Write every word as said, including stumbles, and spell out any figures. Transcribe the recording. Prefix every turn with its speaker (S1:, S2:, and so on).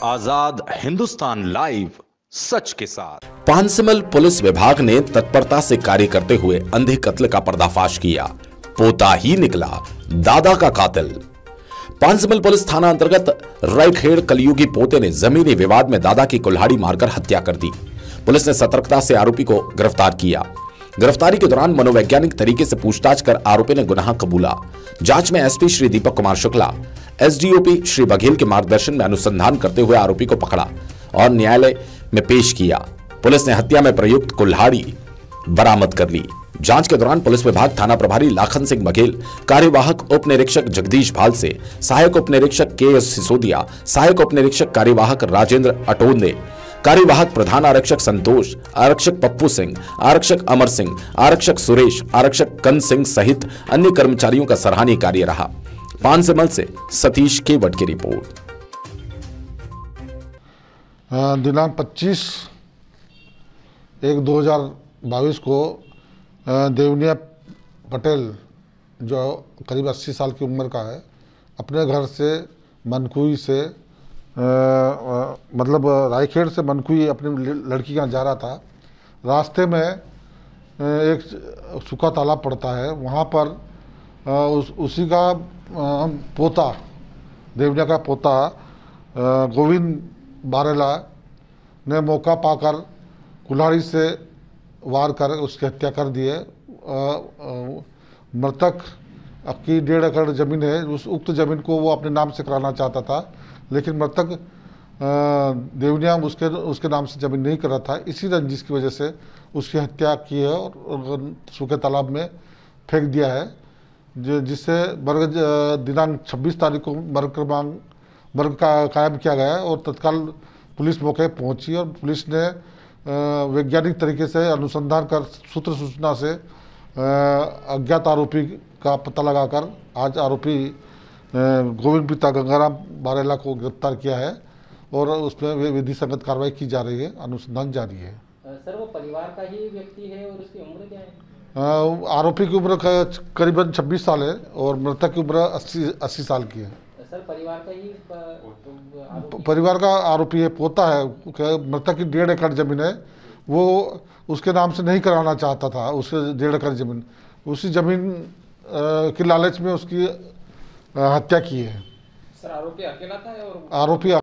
S1: आजाद Hindustan live, सच के साथ।
S2: पांसमल police विभाग ने तत्परता से कार्य करते हुए अंधे कत्ल का पर्दाफाश किया। पोता ही निकला दादा का कातिल। पांसमल पुलिस थाना अंतर्गत रैखेड़ कलयुगी पोते ने जमीनी विवाद में दादा की कुल्हाड़ी मारकर हत्या कर दी। पुलिस ने सतर्कता से आरोपी को गिरफ्तार किया। गिरफ्तारी के दौरान मनोवैज्ञानिक तरीके से पूछताछ कर आरोपी ने गुनाह कबूला। जांच में एसपी श्री दीपक कुमार शुक्ला, एसडीओपी श्री बघेल के मार्गदर्शन में अनुसंधान करते हुए आरोपी को पकड़ा और न्यायालय में पेश किया। पुलिस ने हत्या में प्रयुक्त कुल्हाड़ी बरामद कर ली। जांच के दौरान पुलिस विभाग थाना प्रभारी लाखन सिंह बघेल, कार्यवाहक उप निरीक्षक जगदीश भाल से सहायक उप निरीक्षक के एस सिसोदिया, सहायक उप निरीक्षक कार्यवाहक राजेंद्र अटोंदे, कार्यवाहक प्रधान आरक्षक संतोष, आरक्षक पप्पू सिंह, आरक्षक अमर सिंह, आरक्षक सुरेश, आरक्षक कन सिंह सहित अन्य कर्मचारियों का सराहनीय कार्य रहा। पांसमल से सतीश केवट की रिपोर्ट।
S3: दिनांक पच्चीस एक दो हज़ार बाईस को देवनिया पटेल, जो करीब अस्सी साल की उम्र का है, अपने घर से मनकुई से आ, आ, मतलब रायखेड़ से मनकुई अपनी लड़की के यहाँ जा रहा था। रास्ते में एक सूखा तालाब पड़ता है, वहाँ पर आ, उस उसी का आ, पोता, देवनिया का पोता गोविंद बारेला ने मौका पाकर कुल्हाड़ी से वार कर उसकी हत्या कर दी है। मृतक की डेढ़ एकड़ ज़मीन है। उस उक्त ज़मीन को वो अपने नाम से कराना चाहता था, लेकिन मृतक देवनिया उसके उसके नाम से ज़मीन नहीं कर रहा था। इसी रंजिश की वजह से उसकी हत्या की है और सूखे तालाब में फेंक दिया है, जो जिससे वर्ग दिनांक छब्बीस तारीख को वर्ग क्रमांक वर्ग का कायम किया गया और तत्काल पुलिस मौके पहुंची और पुलिस ने वैज्ञानिक तरीके से अनुसंधान कर सूत्र सूचना से अज्ञात आरोपी का पता लगाकर आज आरोपी गोविंद पिता गंगाराम बारेला को गिरफ्तार किया है और उसमें विधि संगत कार्रवाई की जा रही है। अनुसंधान जारी है।
S4: सर, वो परिवार का ही व्यक्ति है और उसकी उम्र क्या है?
S3: आरोपी की उम्र करीबन छब्बीस साल है और मृतक की उम्र अस्सी अस्सी साल की है।
S4: सर, परिवार का ही
S3: परिवार का आरोपी है, पोता है। मृतक की डेढ़ एकड़ जमीन है, वो उसके नाम से नहीं कराना चाहता था। उसके डेढ़ एकड़ जमीन, उसी जमीन की लालच में उसकी हत्या की है।
S4: सर, आरोपी अकेला था और
S3: आरोपी